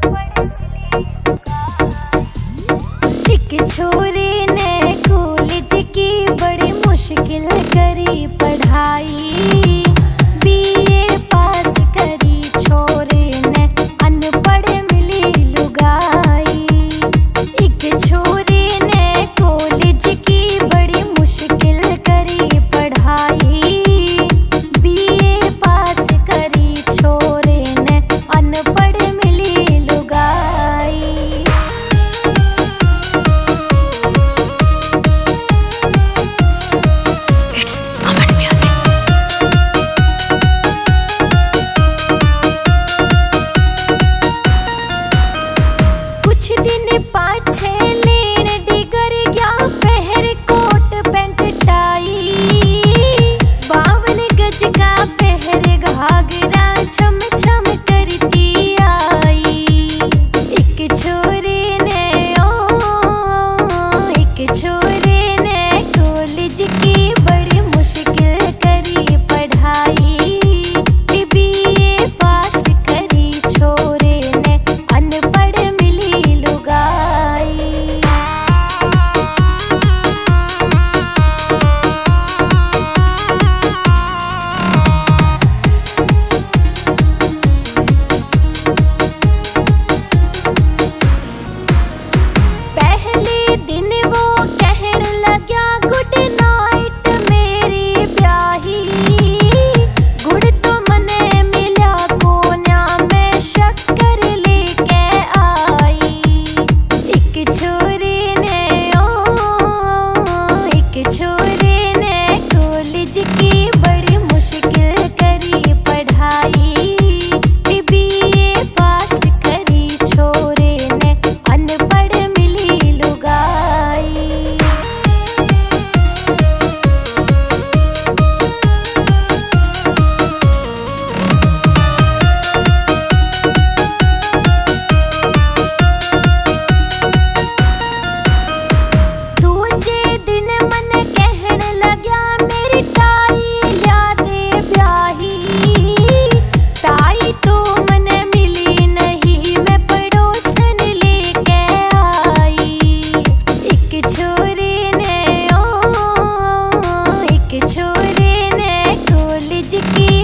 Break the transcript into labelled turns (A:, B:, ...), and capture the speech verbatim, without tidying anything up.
A: एक छोरी ने कॉलेज की बड़ी मुश्किल करी पढ़ाई, बीए पास करी छोरे ने अनपढ़ मिली लुगाई। एक छोरी ने कॉलेज की बड़ी मुश्किल करी पढ़ाई, बीए पास करी छोरे ने अनपढ़ मिली लुगाई। पाछे लेन डिगर गया पहर कोट पैंट टाई, बावन गज का पहर घाघरा छम छम करती आई। एक छोरे ने ओ एक छोरे ने कॉलेज की बड़ी मुश्किल करी पढ़ाई, बीए पास करी छोरे ने अनपढ़ मिली लुगाई। पहले दिन वो कहन लगा गुड नाइट मेरी ब्याही, गुड़ तो मने मिला कोन्या में शक्कर लेके आई। एक छोरे ने ओ एक छोरे ने कॉलेज की बड़ी मुश्किल करी पढ़ाई, बीए पास करी छोरे ने अनपढ़ मिली लुगाई। दूजे दिन मन कहन लग्या मेरी टाई ल्या दे ब्याही, टाई तो मन मिली नहीं मैं पड़ोसन लेके आई। एक छोरे ने ओ एक छोरे ने कॉलेज की